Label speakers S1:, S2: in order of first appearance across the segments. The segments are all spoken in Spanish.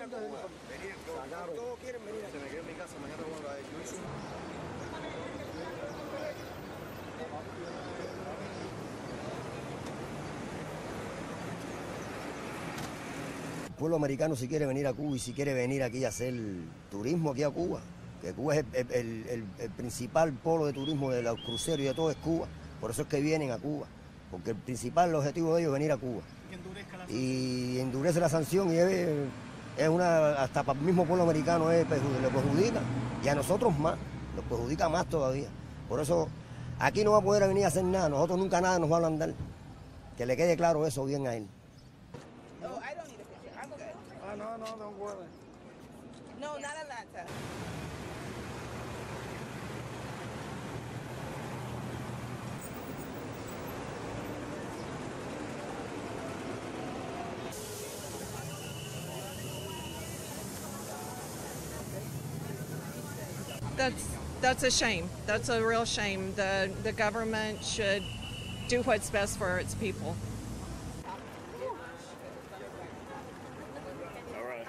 S1: Venir, todos quieren venir. Se me quedó en mi casa, mañana voy a yo hice El pueblo americano si quiere venir a Cuba y si quiere venir aquí a hacer turismo aquí a Cuba, que Cuba es el principal polo de turismo de los cruceros y de todo es Cuba, por eso es que vienen a Cuba, porque el principal objetivo de ellos es venir a Cuba. Y endurece la sanción y es hasta para el mismo pueblo americano le perjudica, y a nosotros más, nos perjudica más todavía. Por eso aquí no va a poder venir a hacer nada, nosotros nunca nada nos van a andar, que le quede claro eso bien a él.
S2: No, don't worry.
S3: No, not Atlanta.
S4: That's a shame. That's a real shame. The government should do what's best for its people.
S2: All right.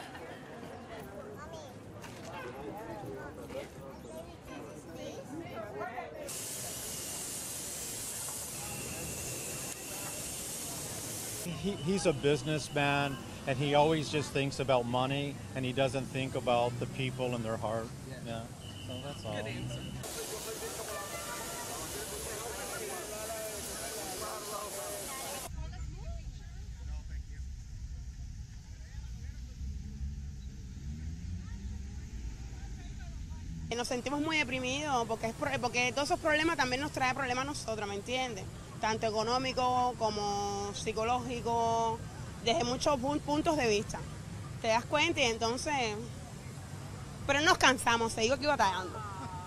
S5: He's a businessman, and he always just thinks about money, and he doesn't think about the people and their heart. Yeah, so that's all.
S4: Good answer.
S3: Nos sentimos muy deprimidos porque todos esos problemas también nos trae problemas a nosotros, ¿me entiendes? Tanto económico como psicológico, desde muchos puntos de vista. ¿Te das cuenta? Y entonces, pero no nos cansamos, se digo que iba batallando.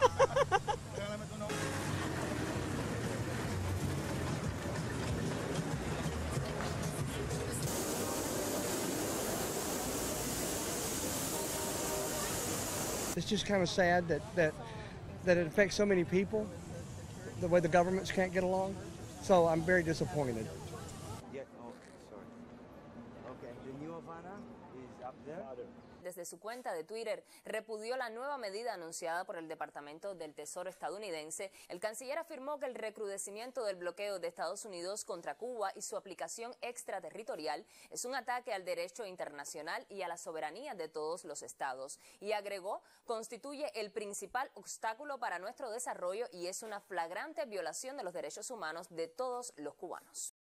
S2: It's just kind of sad that it affects so many people, the way the governments can't get along. So I'm very disappointed.
S1: Yeah, oh, sorry. Okay, the new Havana is up there.
S6: Desde su cuenta de Twitter, repudió la nueva medida anunciada por el Departamento del Tesoro estadounidense. El canciller afirmó que el recrudecimiento del bloqueo de Estados Unidos contra Cuba y su aplicación extraterritorial es un ataque al derecho internacional y a la soberanía de todos los estados. Y agregó, constituye el principal obstáculo para nuestro desarrollo y es una flagrante violación de los derechos humanos de todos los cubanos.